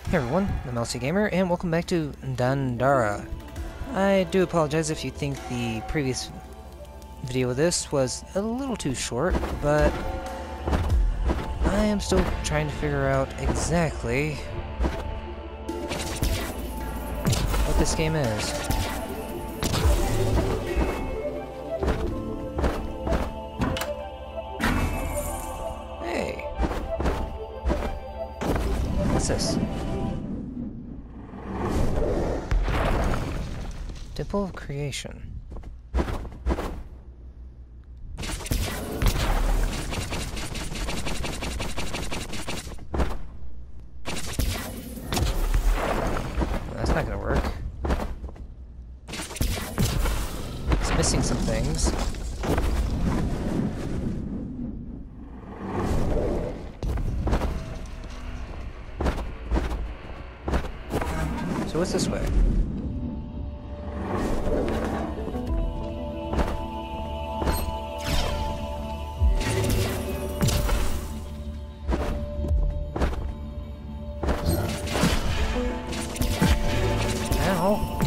Hey everyone, I'm LC Gamer, and welcome back to Dandara. I do apologize if you think the previous video of this was a little too short, but I am still trying to figure out exactly what this game is. Hey! What's this? Temple of Creation. That's not gonna work. It's missing some things. So what's this way? Ow.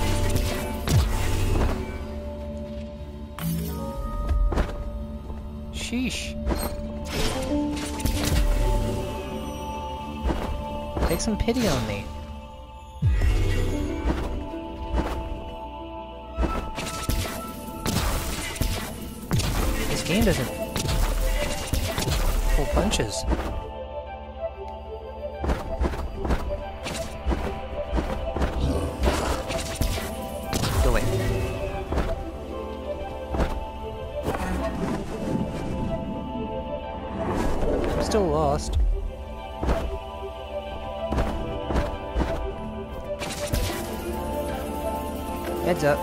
Sheesh. Take some pity on me. This game doesn't pull punches. Go away. I'm still lost. Heads up.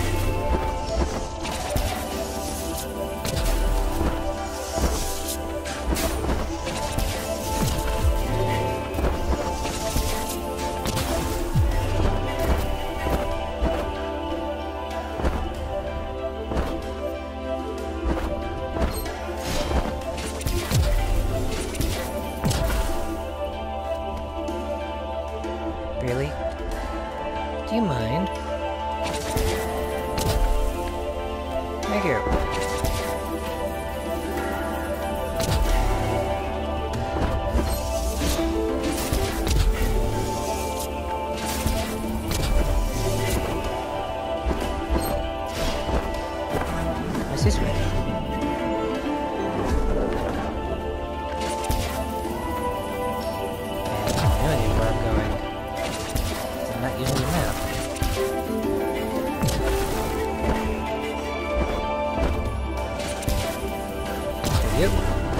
Really? Do you mind? Thank you. What's this way? I have no idea where I'm going. I'm not using the map. Yep.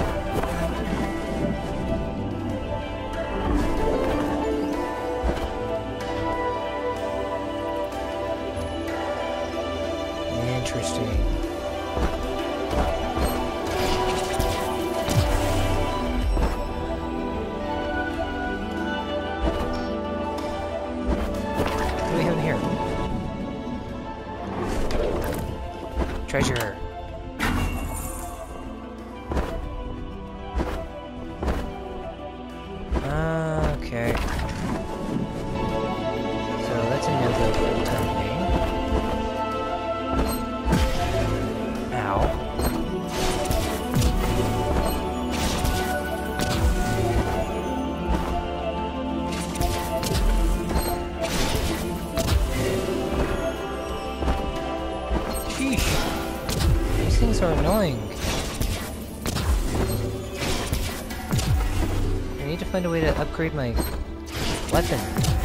Interesting. What do we have in here? Treasure. Okay. So that's a no-go for the time being. Ow. Sheesh. These things are annoying. I need to find a way to upgrade my weapon.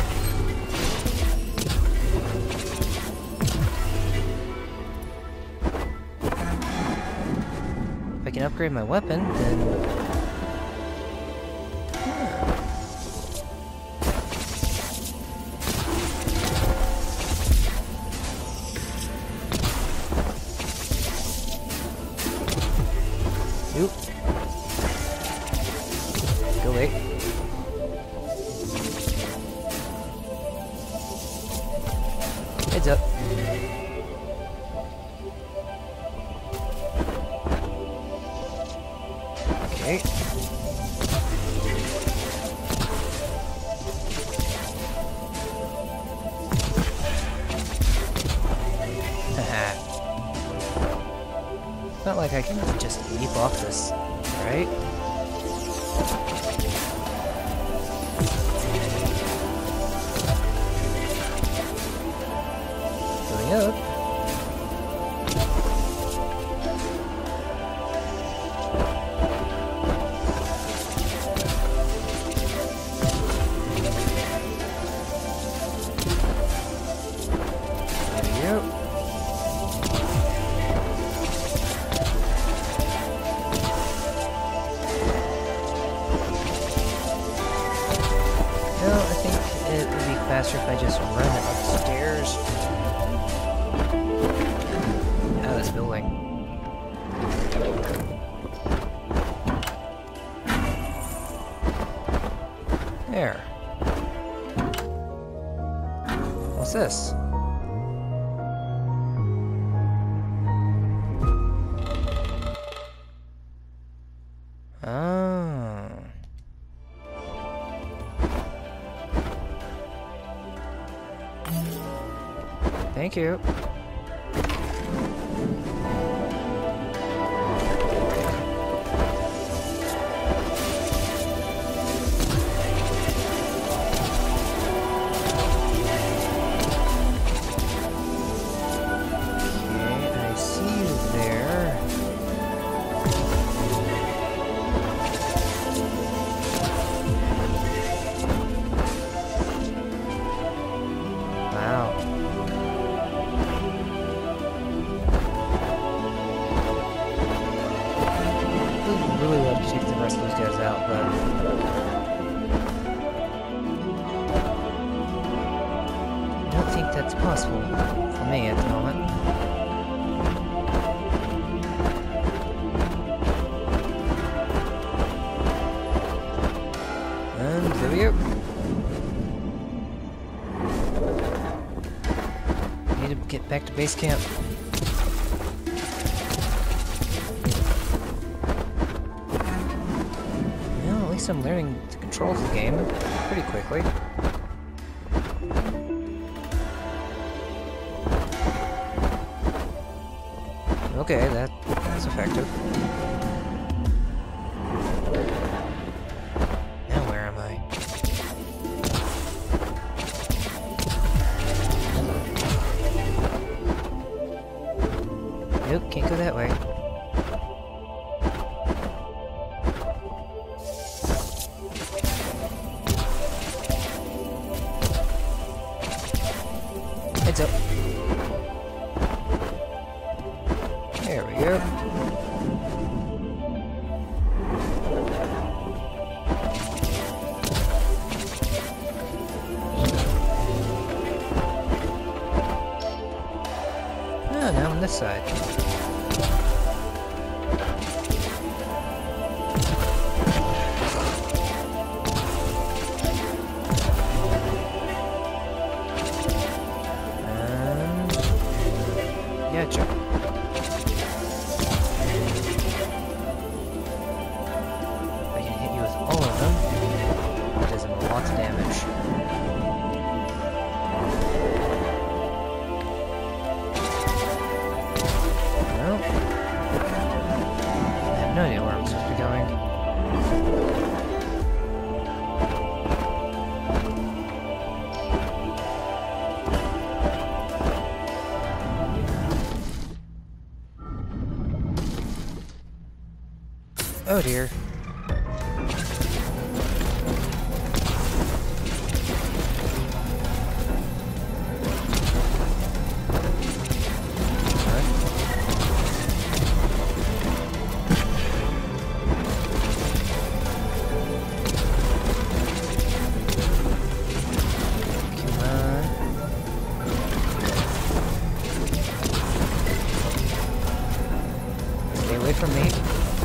If I can upgrade my weapon, then... Oop. Go away. Heads up. Okay. like I can just leap off this, right? Going up. Faster if I just run upstairs out of this building. There. What's this? Oh. Thank you. Okay, I see you there. Wow. Really love to take the rest of those guys out, but I don't think that's possible for me at the moment. And there we go. Need to get back to base camp. I'm learning the controls of the game pretty quickly. Okay, that's effective. Now where am I? Nope, can't go that way. Heads up. There we go. Oh, now on this side. Gotcha. I can hit you with all of them. It does lots of damage. Well, I have no idea where I'm supposed to be going. Oh dear. Stay away from me.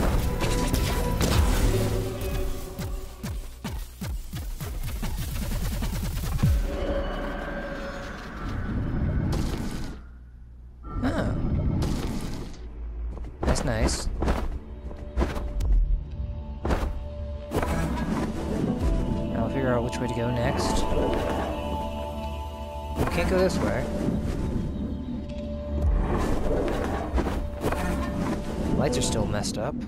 Oh. That's nice. I'll figure out which way to go next. We can't go this way. Lights are still messed up.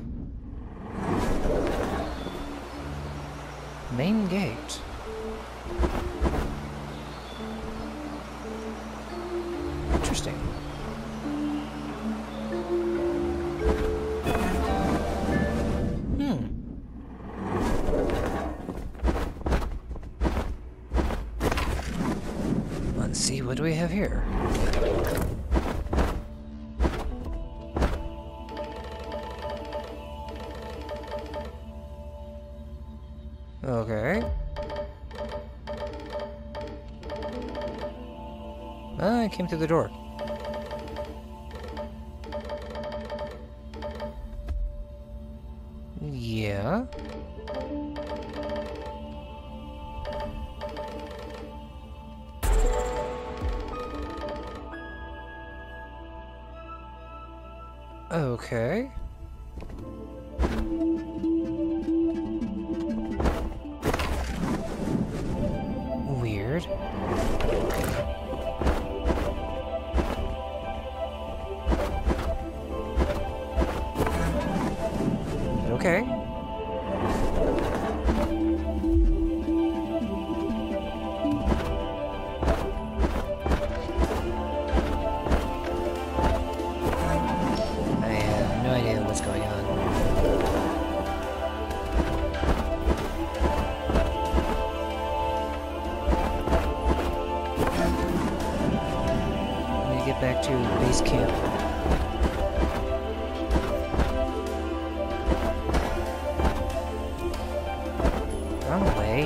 Main gate. Interesting. Let's see, what do we have here? Okay. I came through the door. Yeah. Okay. Weird. Okay. I have no idea what's going on. Let me get back to base camp. Wrong way.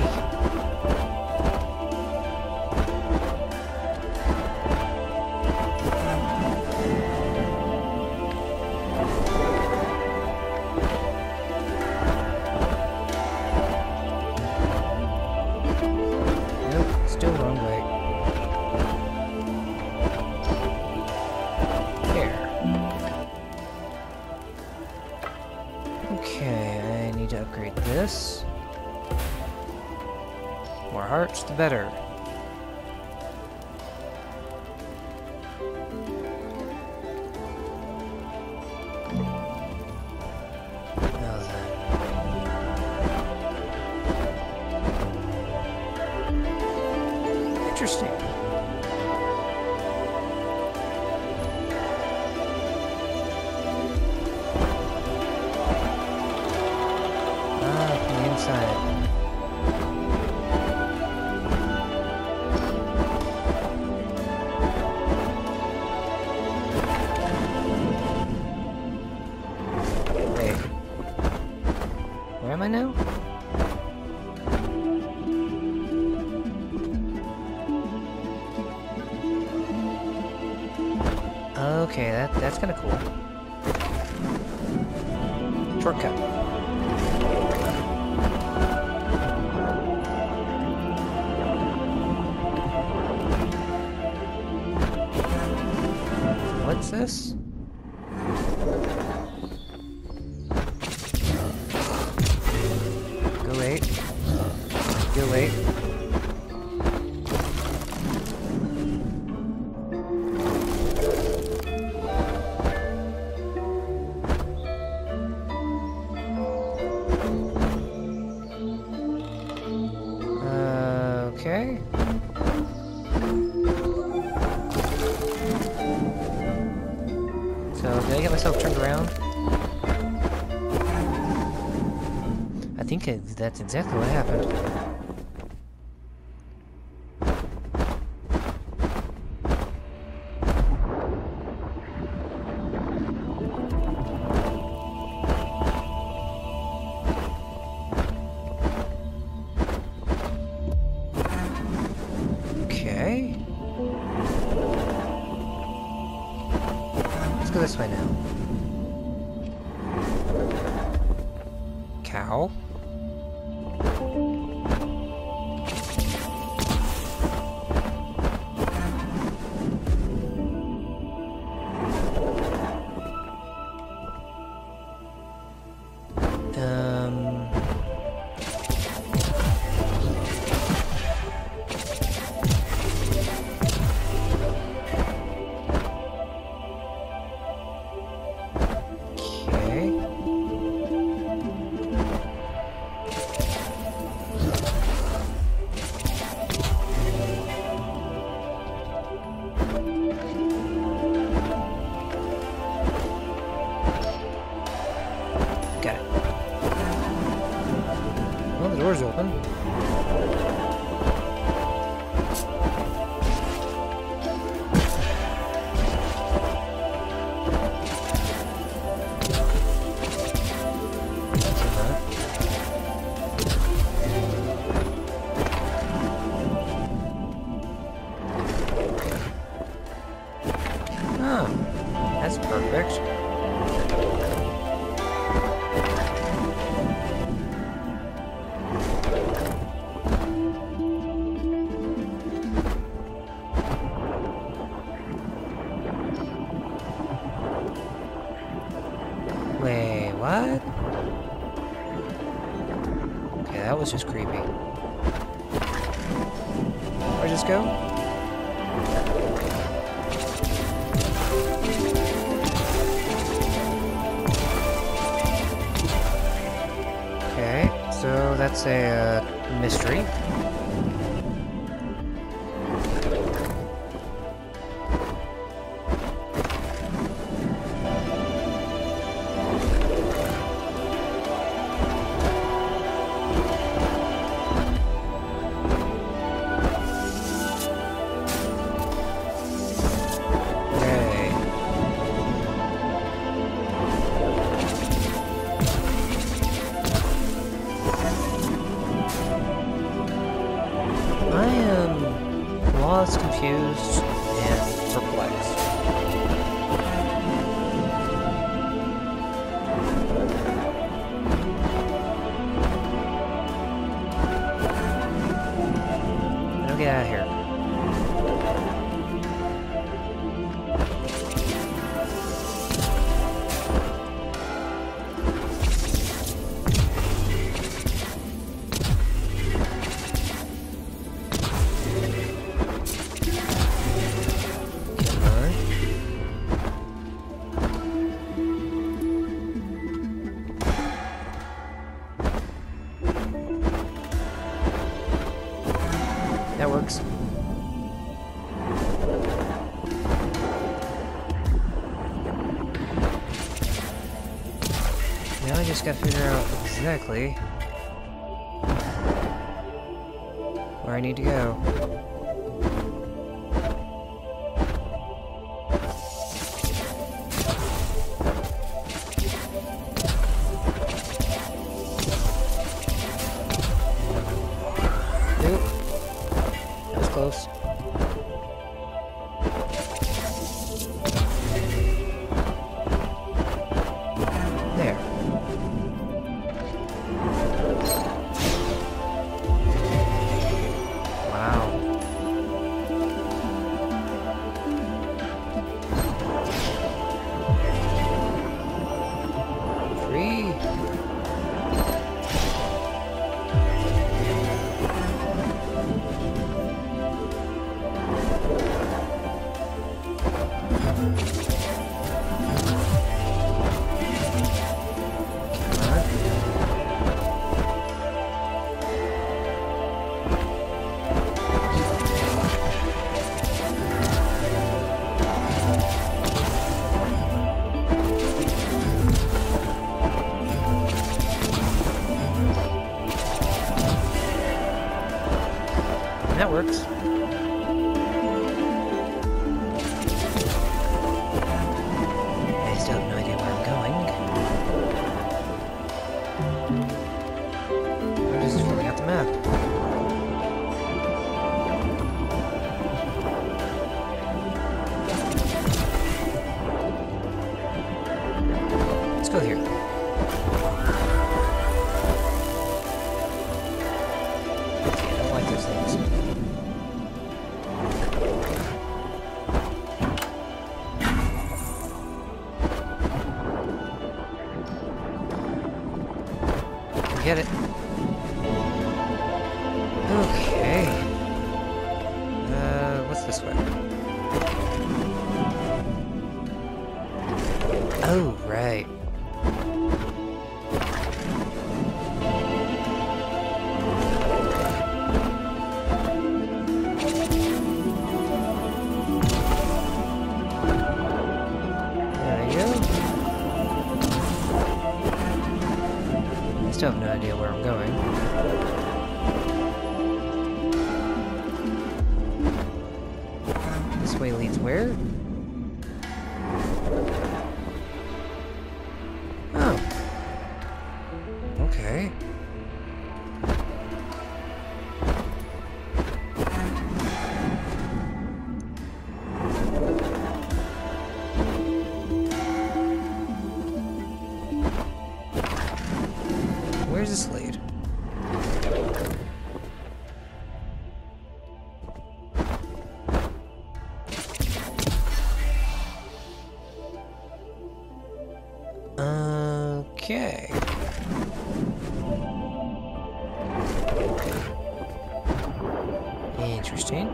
Nope, still wrong way. There. Okay, I need to upgrade this. More hearts, the better. Now then. Interesting. From the inside. Where am I now? Okay, that's kind of cool. Shortcut. What's this? Go wait. Go wait. Okay. So, did I get myself turned around? I think that's exactly what happened. Okay. Let's go this way now. Cow. Okay. Got it. Well, the door's open. Oh, that's perfect. Wait, what? Okay, that was just creepy. Where'd this go? Okay, so that's a mystery. I am lost, confused, and perplexed. Now get out of here. That works. Now I just gotta figure out exactly where I need to go. Nope. That was close. There. Wow. Free. That works. I still have no idea where I'm going. I'm just filling out the map. Let's go here. Okay, I don't like those things. Get it. Okay. What's this way? Oh, right. There we go. still have no idea where I'm going. This way leads where? Oh. Okay. Where's this lead? Okay. Interesting.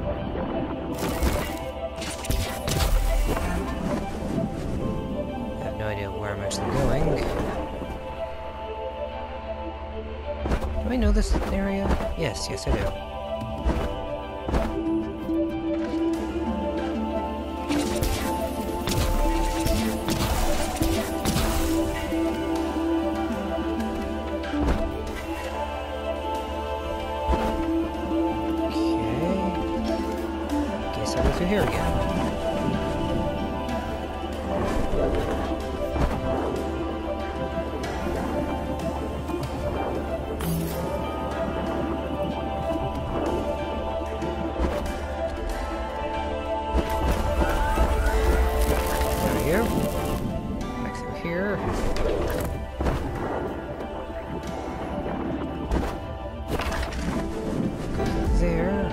I have no idea where I'm actually going. Do I know this area? Yes, I do. Through here again. There we go. Back through here. Go through there.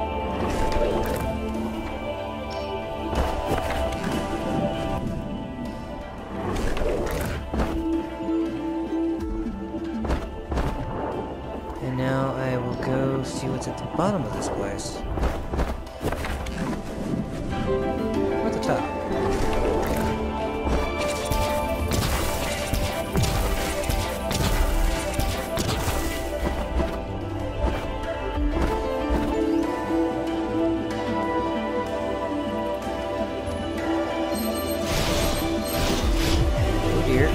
And now I will go see what's at the bottom of this place. Or at the top. Oh dear.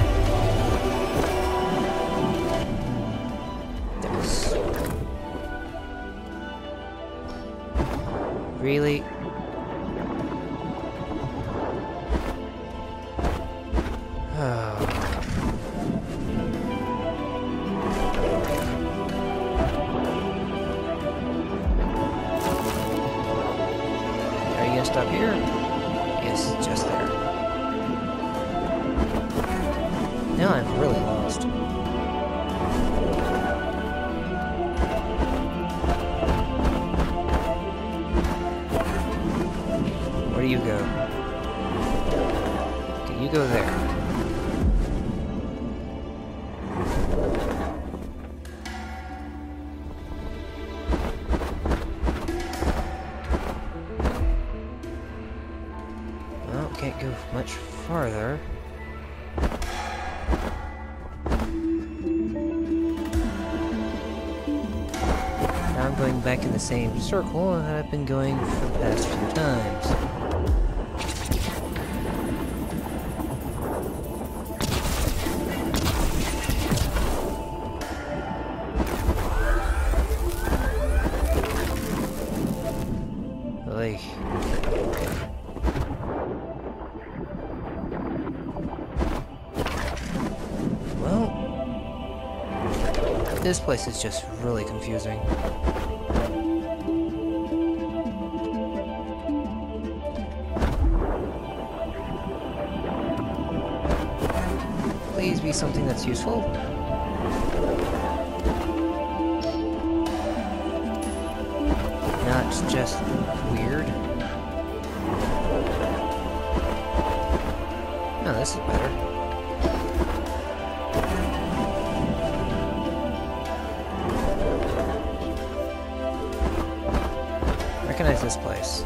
Really? Oh. Are you gonna stop here? Yes, just there. Now I'm really lost. Where do you go? Okay, you go there. Well, can't go much farther. Now I'm going back in the same circle that I've been going for the past few times. Like, well, this place is just really confusing. Please be something that's useful. Not just weird. No, this is better. Recognize this place.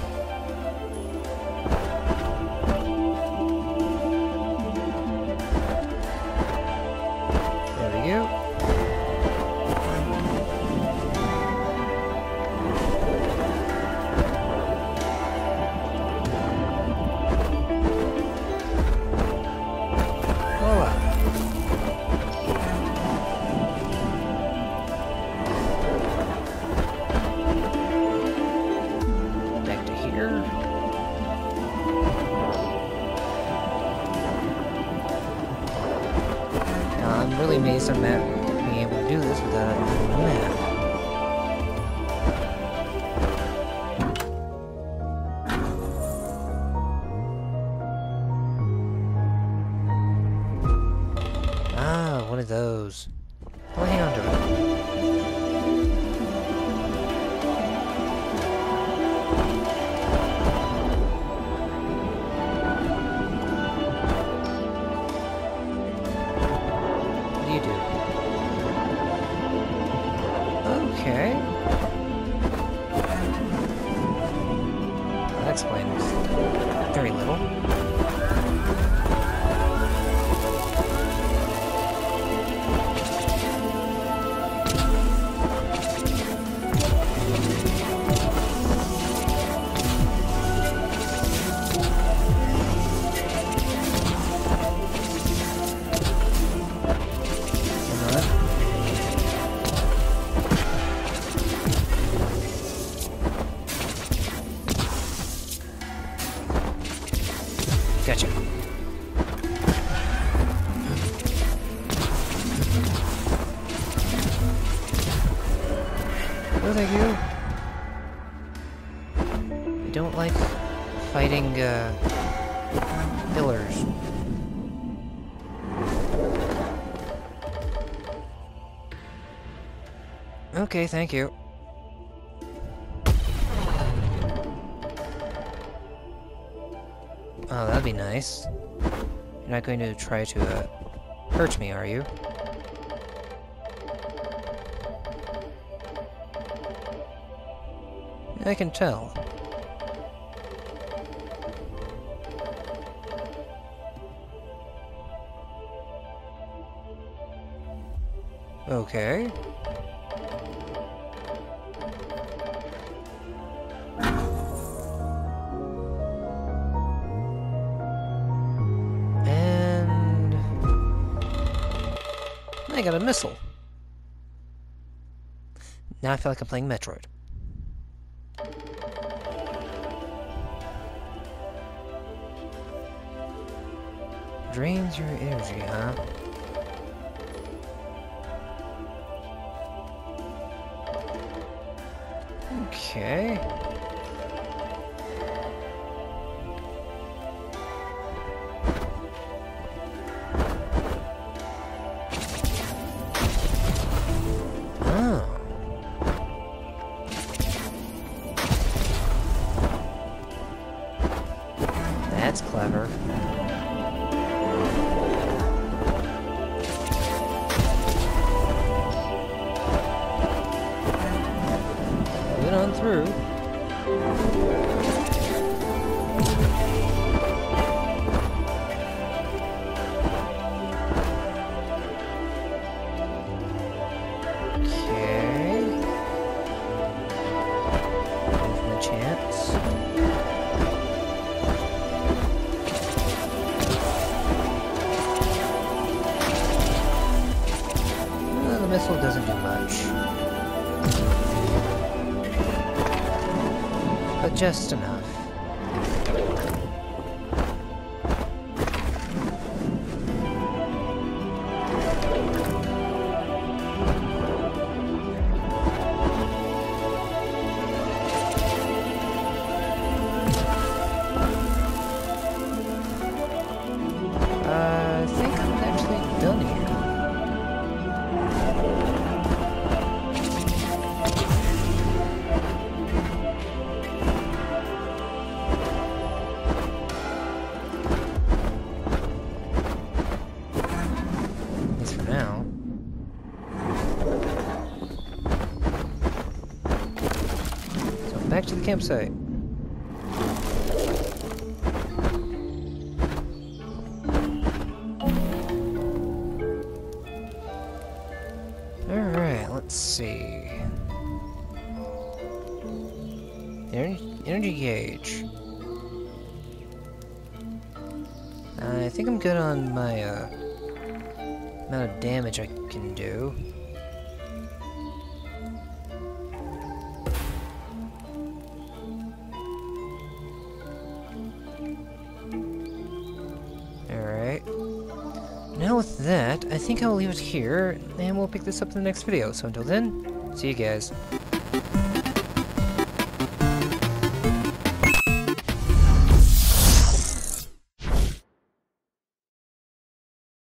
There we go. really amazed I'm being able to do this without a map. Ah, one of those. I'll hang on to it. What do you do? Okay. That explains very little. Gotcha. No, thank you. I don't like fighting, pillars. Okay, thank you. Oh, that'd be nice. You're not going to try to, hurt me, are you? I can tell. Okay. I got a missile. Now I feel like I'm playing Metroid. Drains your energy, huh? Okay. That's clever. Moving on through. Okay. Give him a chance. The missile doesn't do much. But just enough. I think I'm actually done here. Now. So back to the campsite. Alright, let's see. Energy gauge. I think I'm good on my amount of damage I can do. Alright. Now now with that, I think I'll leave it here, and we'll pick this up in the next video. So until then, see you guys.